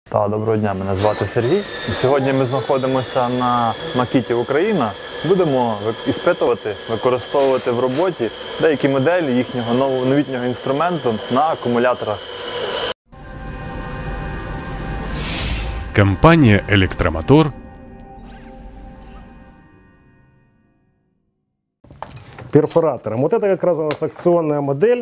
Доброго дня, мене звати Сергій. Сьогодні ми знаходимося на Макіті Україна. Будемо іспитувати, використовувати в роботі деякі моделі їхнього новітнього інструменту на акумуляторах. Компания «Электромотор» перфоратором. Вот это как раз у нас акционная модель.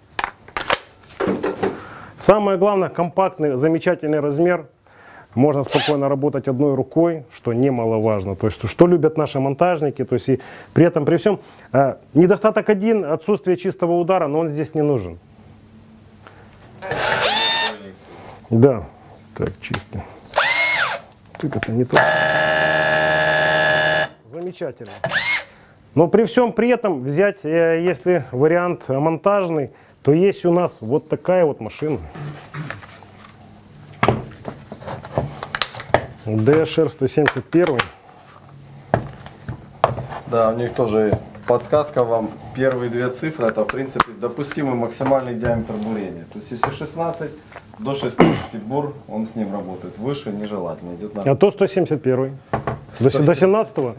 Самое главное, компактный, замечательный размер. Можно спокойно работать одной рукой, что немаловажно. То есть, что любят наши монтажники. То есть, и при этом, при всем, недостаток один, отсутствие чистого удара, но он здесь не нужен. Да, так, чисто. Так это не то. Замечательно. Но при всем при этом взять, если вариант монтажный, то есть у нас вот такая вот машина. DSR 171. Да, у них тоже подсказка вам. Первые две цифры, это в принципе допустимый максимальный диаметр бурения. То есть если 16, до 16 бур, он с ним работает. Выше нежелательно. Идет на... А то 171. До 17-го?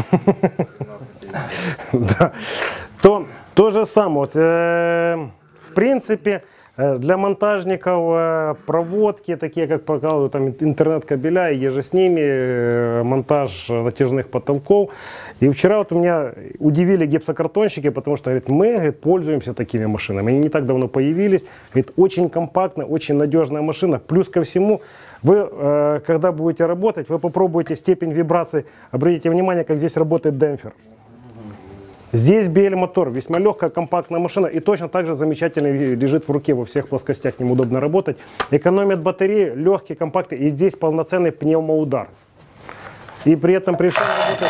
Да. То же самое. Вот, в принципе, для монтажников проводки, такие как там интернет-кабеля и еже с ними, монтаж натяжных потолков. И вчера вот у меня удивили гипсокартонщики, потому что говорит, мы, говорит, пользуемся такими машинами. Они не так давно появились. Говорит, очень компактная, очень надежная машина. Плюс ко всему, вы, когда будете работать, вы попробуйте степень вибрации. Обратите внимание, как здесь работает демпфер. Здесь BL-мотор, весьма легкая, компактная машина и точно так же замечательно лежит в руке, во всех плоскостях, ним удобно работать. Экономит батареи, легкий, компактный и здесь полноценный пневмоудар. И при этом при всем работает...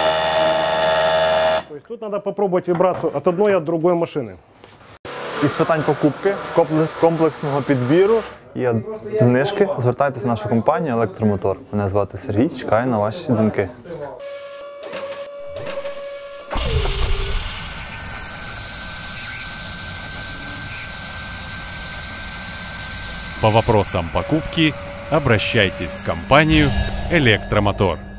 То есть тут надо попробовать вибрацию от одной и от другой машины. Із питань покупки, комплексного підбіру і знижки звертайтесь в нашу компанію «Електромотор». Мене звати Сергій, чекаю на ваші думки. По вопросам покупки обращайтесь в компанию «Электромотор».